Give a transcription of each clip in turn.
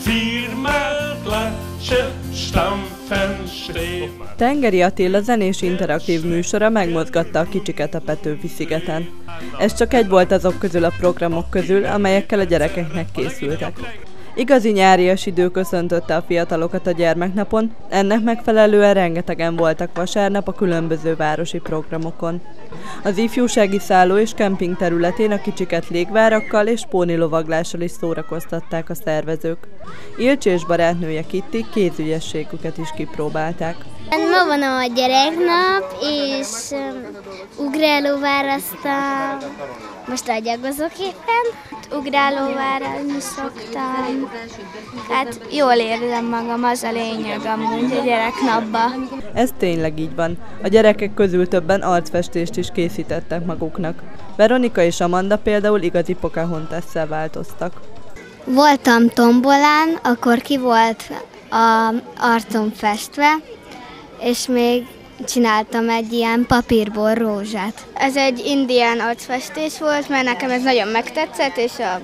Tengeri Attila zenés interaktív műsora megmozgatta a kicsiket a Petőfi-szigeten. Ez csak egy volt azok közül a programok közül, amelyekkel a gyerekeknek készültek. Igazi nyárias idő köszöntötte a fiatalokat a gyermeknapon, ennek megfelelően rengetegen voltak vasárnap a különböző városi programokon. Az ifjúsági szálló és kemping területén a kicsiket légvárakkal és pónilovaglással is szórakoztatták a szervezők. Ilcsi és barátnője Kitti kézügyességüket is kipróbálták. Ma van a gyereknap, és ugrálóvárasztam, most agyagozok éppen. Ugrálóváralni szoktam, hát jól érzem magam, az a lényeg amúgy a gyereknapban. Ez tényleg így van. A gyerekek közül többen arcfestést is készítettek maguknak. Veronika és Amanda például igazi Pocahontasszel változtak. Voltam tombolán, akkor ki volt az arcom festve, és még csináltam egy ilyen papírból rózsát. Ez egy indián arcfestés volt, mert nekem ez nagyon megtetszett, és a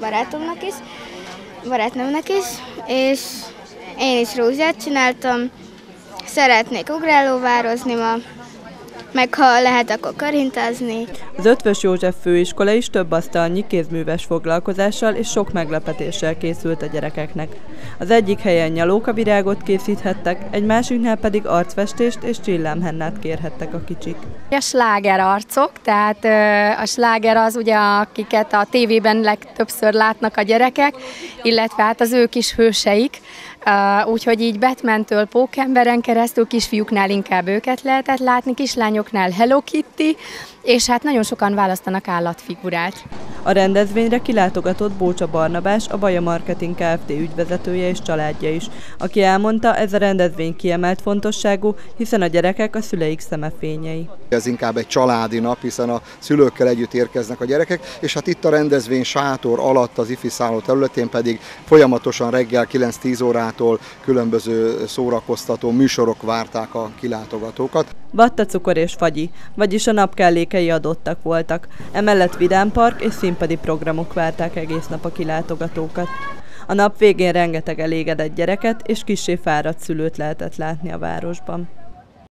barátnőmnek is, és én is rózsát csináltam. Szeretnék ugrálóvározni ma, meg ha lehet, akkor karintázni. Az Eötvös József főiskola is több asztalnyi kézműves foglalkozással és sok meglepetéssel készült a gyerekeknek. Az egyik helyen nyalókavirágot készíthettek, egy másiknál pedig arcfestést és csillámhennát kérhettek a kicsik. A sláger arcok, tehát a sláger az ugye, akiket a tévében legtöbbször látnak a gyerekek, illetve hát az ő kis hőseik, úgyhogy így Batman-től Pókemberen keresztül kisfiúknál inkább őket lehetett látni, kislányoknál Hello Kitty, és hát nagyon sokan választanak állatfigurát. A rendezvényre kilátogatott Bócsa Barnabás, a Baja Marketing Kft. Ügyvezetője és családja is, aki elmondta, ez a rendezvény kiemelt fontosságú, hiszen a gyerekek a szüleik szemefényei. Ez inkább egy családi nap, hiszen a szülőkkel együtt érkeznek a gyerekek, és hát itt a rendezvény sátor alatt az ifi szálló területén pedig folyamatosan reggel 9-10 órától különböző szórakoztató műsorok várták a kilátogatókat. Vattacukor és fagyi, vagyis a napkellékei adottak voltak. Emellett vidámpark és színpadi programok várták egész nap a kilátogatókat. A nap végén rengeteg elégedett gyereket és kissé fáradt szülőt lehetett látni a városban.